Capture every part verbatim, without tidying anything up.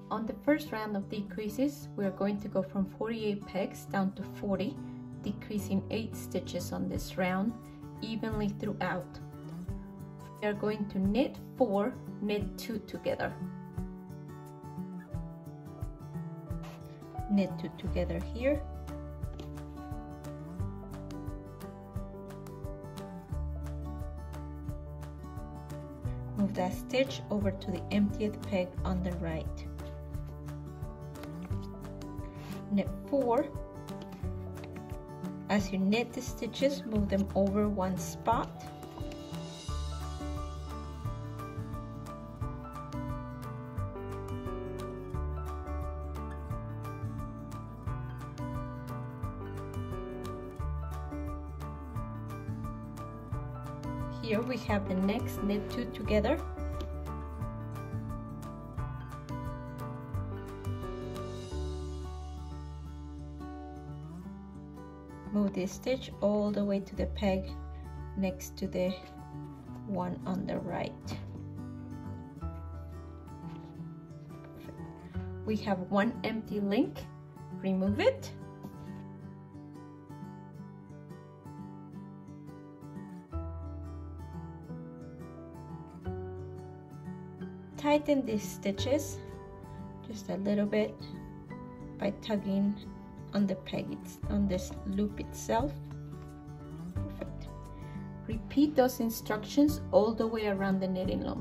On the first round of decreases, we are going to go from forty-eight pegs down to forty, decreasing eight stitches on this round evenly throughout. We are going to knit four, knit two together. Knit two together here. Move that stitch over to the emptieth peg on the right. Knit four. As you knit the stitches, move them over one spot. Here we have the next knit two together. Move this stitch all the way to the peg next to the one on the right. We have one empty link. Remove it. Tighten these stitches just a little bit by tugging on the peg, it's on this loop itself. Perfect. Repeat those instructions all the way around the knitting loom.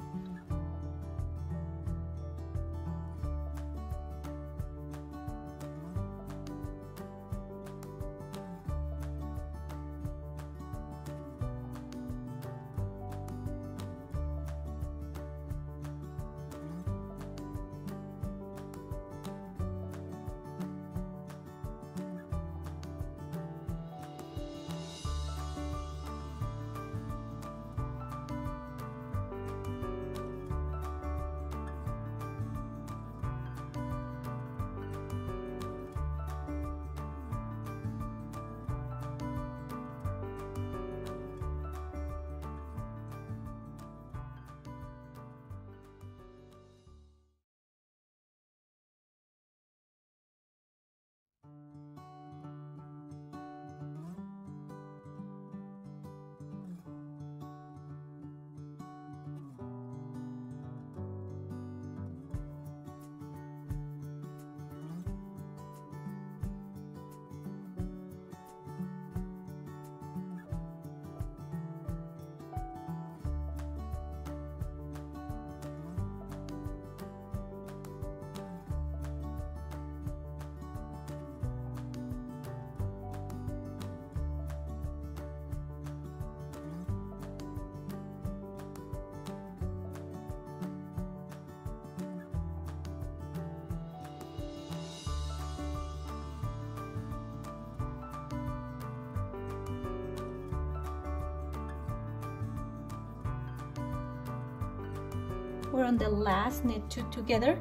We're on the last knit two together.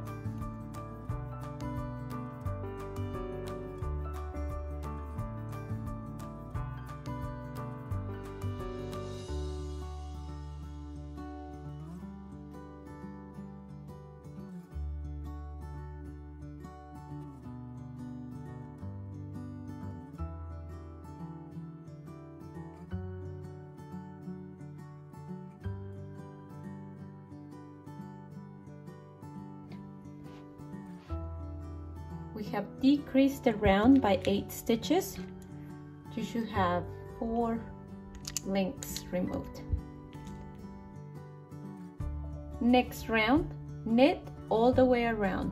We have decreased the round by eight stitches. You should have four links removed. Next round, knit all the way around.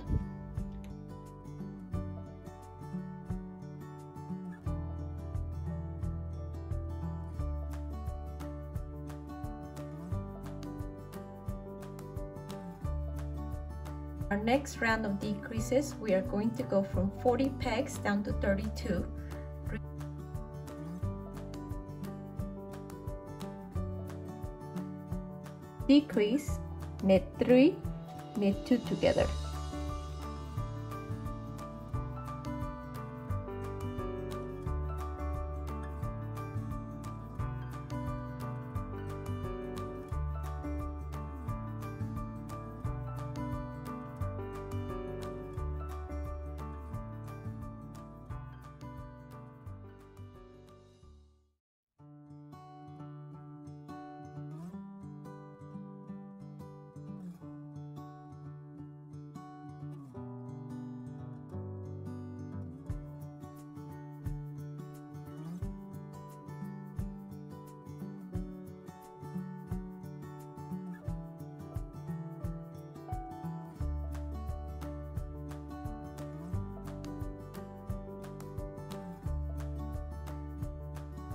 Our next round of decreases, we are going to go from forty pegs down to thirty-two. Decrease, knit three, knit two together.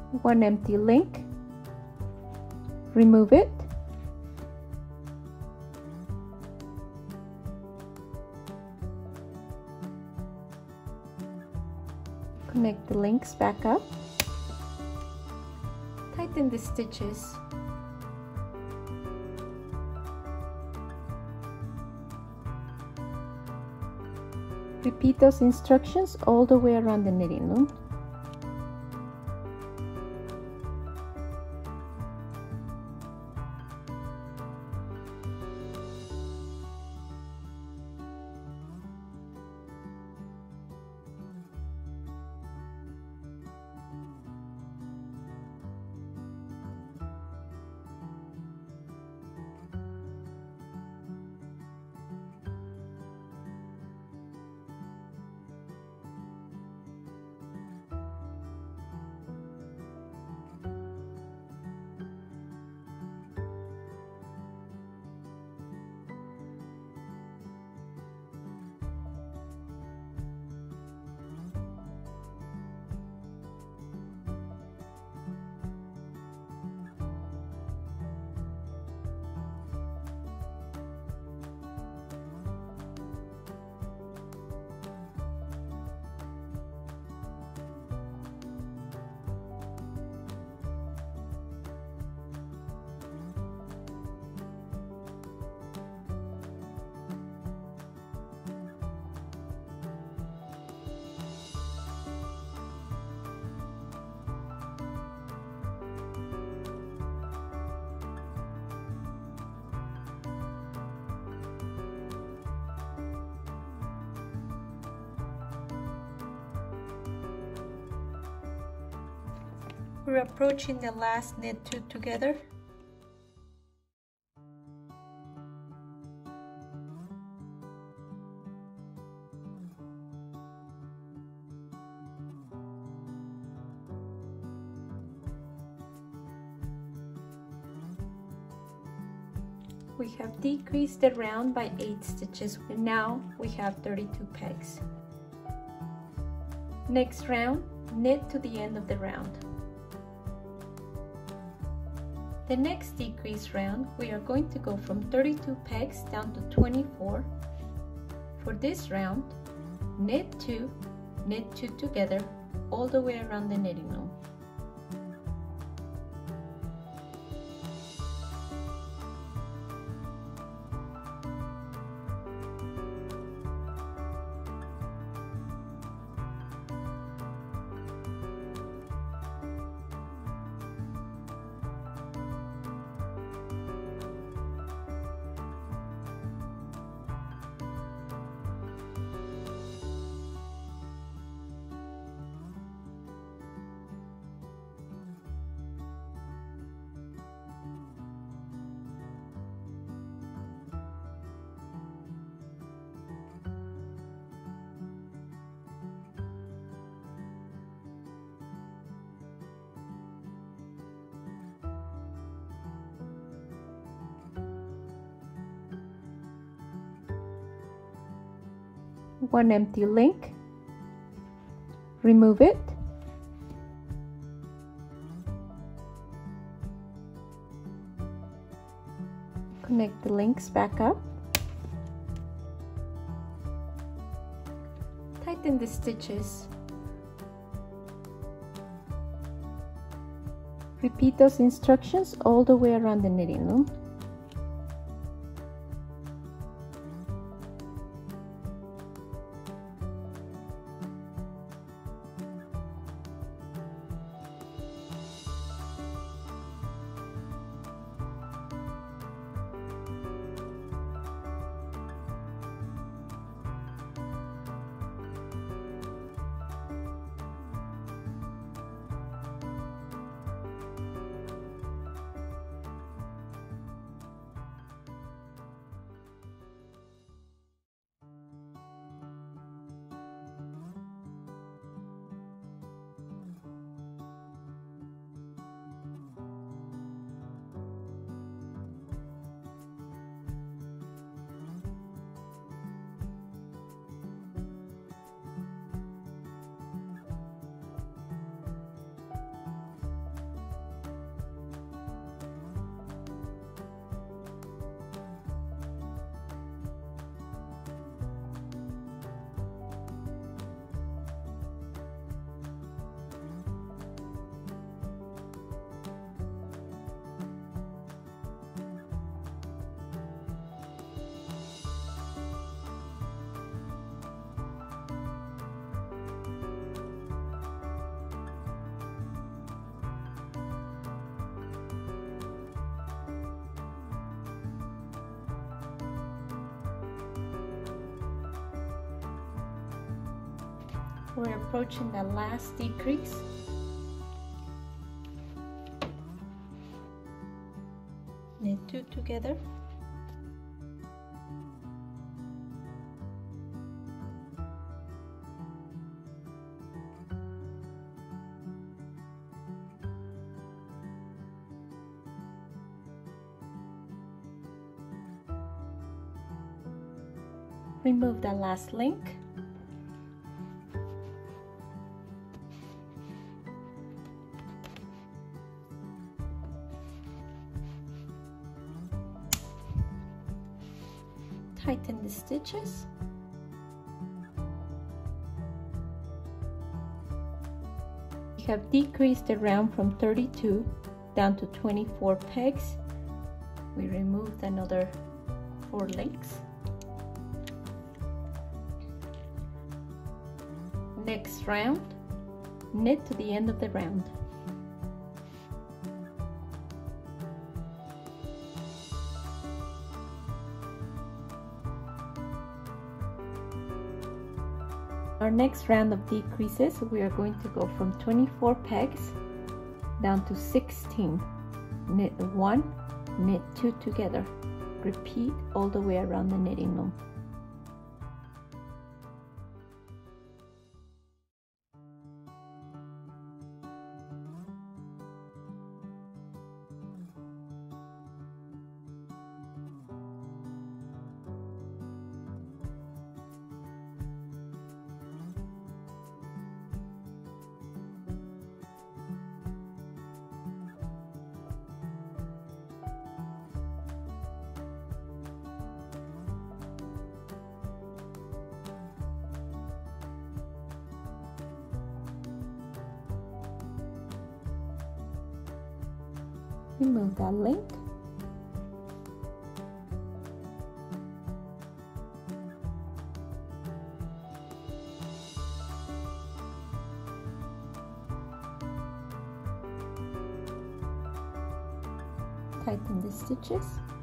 one empty link, remove it, connect the links back up, tighten the stitches, repeat those instructions all the way around the knitting loom. We're approaching the last knit two together. We have decreased the round by eight stitches, and now we have thirty-two pegs. Next round, knit to the end of the round. The next decrease round, we are going to go from thirty-two pegs down to twenty-four. For this round, knit two, knit two together all the way around the knitting loom. One empty link, remove it, connect the links back up, tighten the stitches, repeat those instructions all the way around the knitting loom. We're approaching the last decrease. Knit two together. Remove the last link. Tighten the stitches. We have decreased the round from thirty-two down to twenty-four pegs. We removed another four links. Next round, knit to the end of the round. Our next round of decreases, we are going to go from twenty-four pegs down to sixteen. Knit one, knit two together. Repeat all the way around the knitting loom. Remove that link. Tighten the stitches.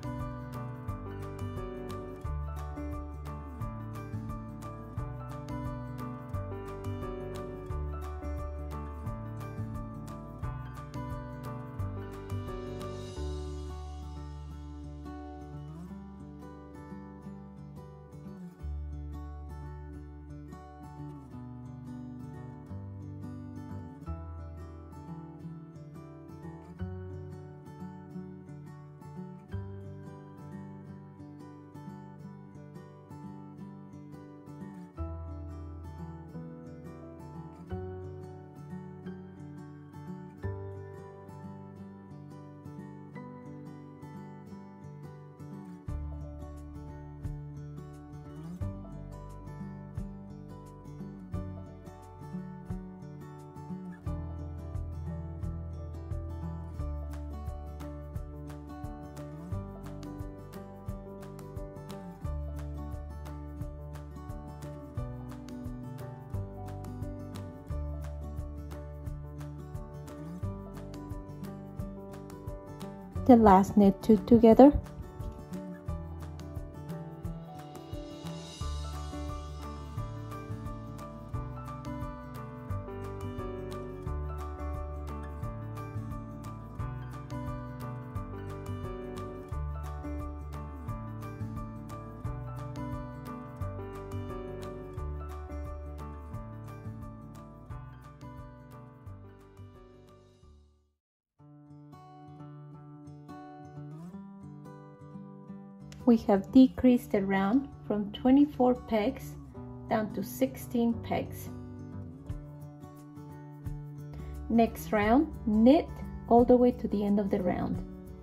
The last knit two together. We have decreased the round from twenty-four pegs down to sixteen pegs. Next round, knit all the way to the end of the round.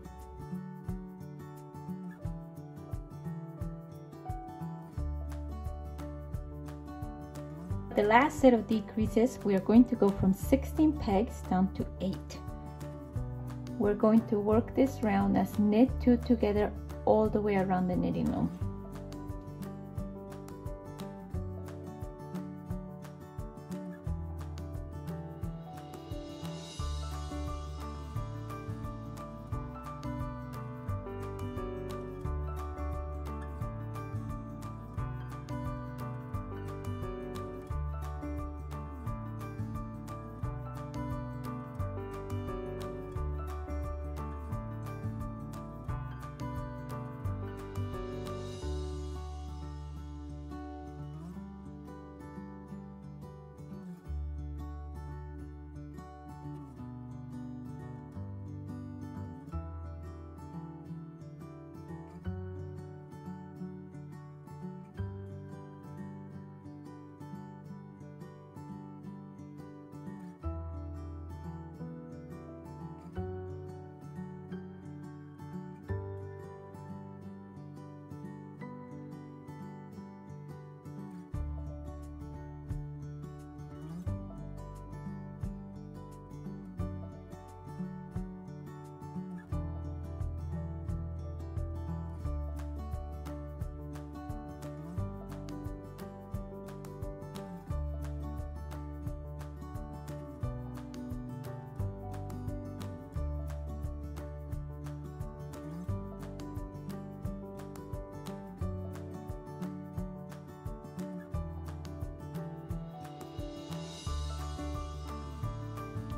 The last set of decreases, we are going to go from sixteen pegs down to eight. We're going to work this round as knit two together all the way around the knitting loom.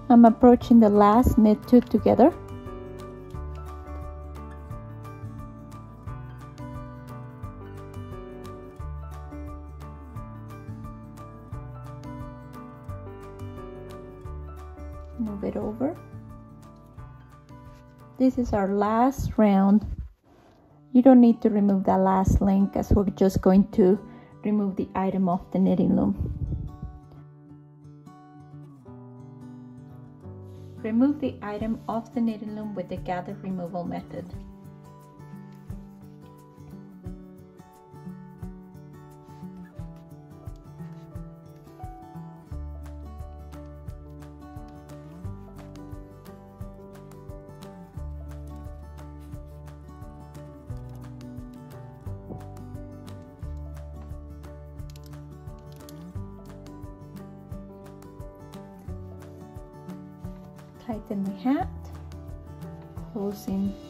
I'm approaching the last knit two together. Move it over. This is our last round. You don't need to remove that last link, as we're just going to remove the item off the knitting loom. Remove the item off the knitting loom with the gather removal method. Tighten the hat, closing